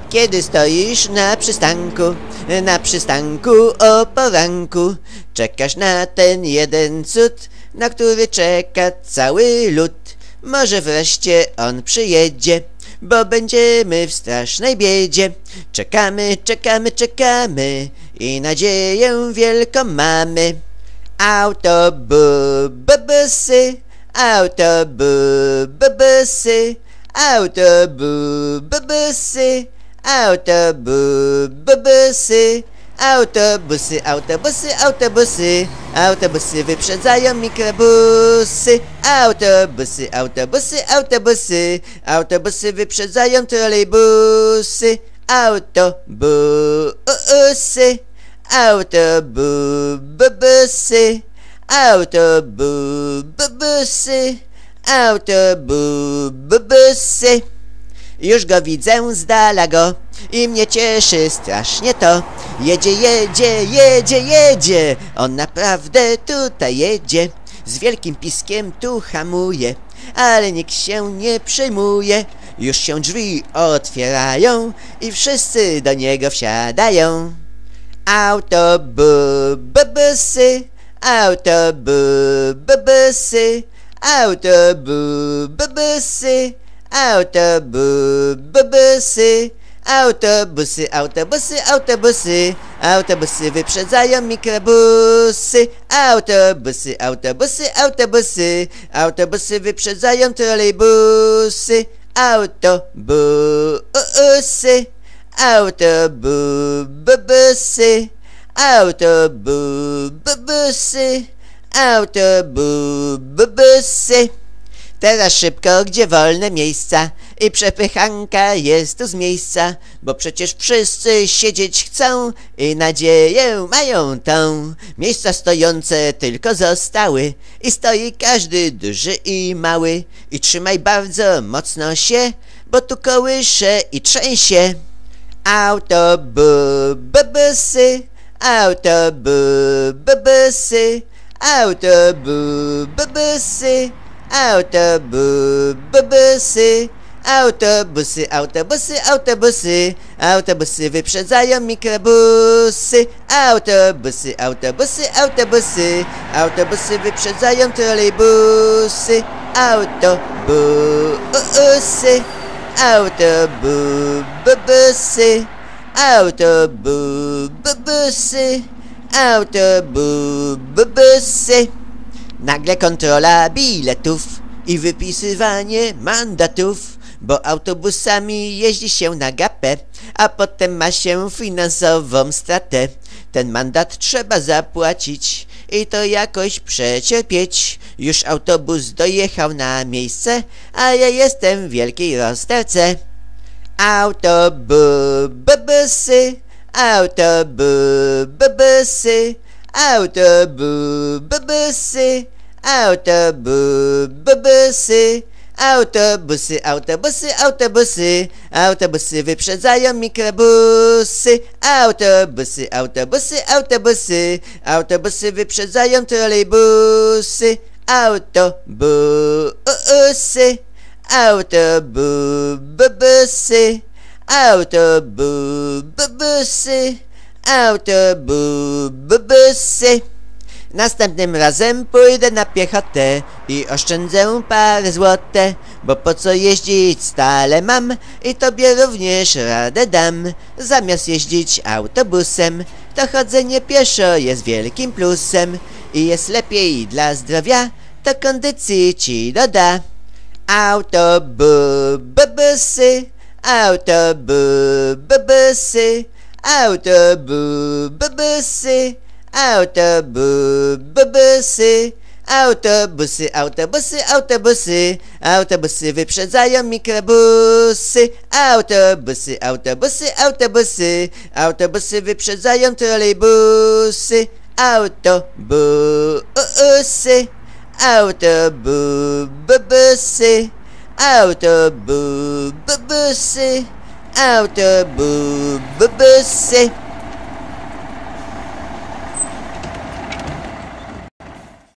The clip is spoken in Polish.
Kiedy stoisz na przystanku o poranku, czekasz na ten jeden cud, na który czeka cały lud. Może wreszcie on przyjedzie, bo będziemy w strasznej biedzie. Czekamy, czekamy, czekamy i nadzieję wielką mamy. Autobusy, autobusy, autobusy, autobusy, autobusy, autobusy, autobusy, autobusy wyprzedzają mikrobusy. Autobusy, autobusy, autobusy, autobusy wyprzedzają trolejbusy. Autobusy, autobusy, autobusy, autobusy. Już go widzę z dala go i mnie cieszy strasznie to. Jedzie, jedzie, jedzie, jedzie, on naprawdę tutaj jedzie. Z wielkim piskiem tu hamuje, ale nikt się nie przejmuje. Już się drzwi otwierają i wszyscy do niego wsiadają. Autobusy, autobusy, autobusy, autobusy, autobusy, autobusy, autobusy, autobusy wyprzedzają mikrobusy. Autobusy, autobusy, autobusy, autobusy wyprzedzają trolejbusy. Autobusy, autobusy, autobusy, autobusy. Teraz szybko, gdzie wolne miejsca i przepychanka jest tu z miejsca, bo przecież wszyscy siedzieć chcą i nadzieję mają tą. Miejsca stojące tylko zostały i stoi każdy duży i mały. I trzymaj bardzo mocno się, bo tu kołysze i trzęsie. Autobusy, autobusy, autobusy, autobusy, autobusy, autobusy, autobusy, autobusy wyprzedzają mikrobusy. Autobusy, autobusy, autobusy, autobusy wyprzedzają trolejbusy. Autobusy, autobusy, autobusy, autobusy. Nagle kontrola biletów i wypisywanie mandatów, bo autobusami jeździ się na gapę, a potem ma się finansową stratę. Ten mandat trzeba zapłacić i to jakoś przecierpieć. Już autobus dojechał na miejsce, a ja jestem w wielkiej rozterce. Autobusy, autobusy, autobusy, autobusy, autobusy, autobusy, autobusy, autobusy wyprzedzają mikrobusy. Autobusy, autobusy, autobusy, autobusy wyprzedzają trolejbusy. Autobusy, autobusy, autobusy, autobusy. Następnym razem pójdę na piechotę i oszczędzę parę złote, bo po co jeździć stale mam i tobie również radę dam. Zamiast jeździć autobusem, to chodzenie pieszo jest wielkim plusem i jest lepiej dla zdrowia, to kondycji ci doda. Autobusy, autobusy, autobusy, autobusy, autobusy, autobusy, autobusy, autobusy wyprzedzają mikrobusy. Autobusy, autobusy, autobusy, autobusy wyprzedzają trolejbusy. Autobusy, autobusy, autobusy, autobusy.